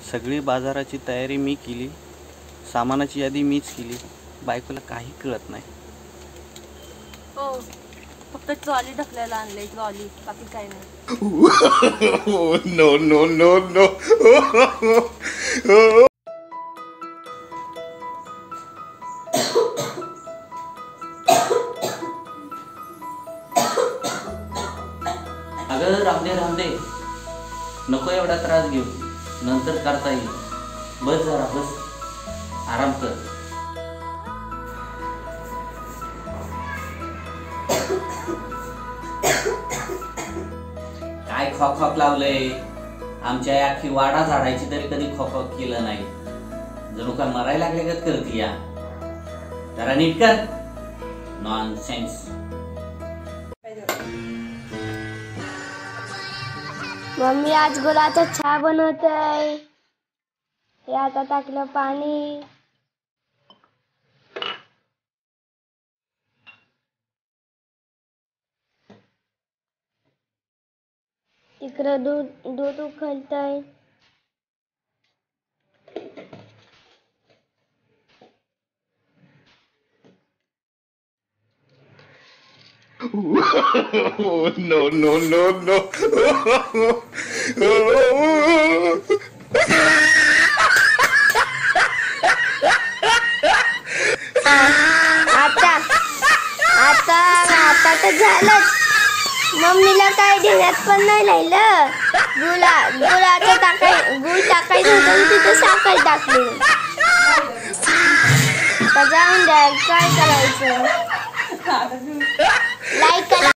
सगळी बाजाराची तयारी मी केली, सामानाची यादी मीच केली, बायकोला काही कळत नाही. हो, फक्त ट्रॉली ढकलायला आणले, ट्रॉली, बाकी काही नाही. No no no no. अगं रामदे, नको एवढा त्रास घेऊ, नंतर करता येईल. बस जरा बस, आराम कर. काय खॉक लावलंय? आमच्या या अख्खी वाडा झाडायची तरी कधी खॉक केलं नाही. जणू का मरायला लागले का करती या. जरा नीट कर. नॉनसेन्स. मम्मी आज गुळाचा चहा बनवतय. हे आता टाकलं पाणी. तिकडं दूध उकळतय. No no no no. आता तर झालं. मम्मीला काय देण्यात पण नाही राहिलं. गुळ टाकायचं होतं, तिथं साखर टाकली. आता जाऊन द्या, काय करायचं. लाईक करा.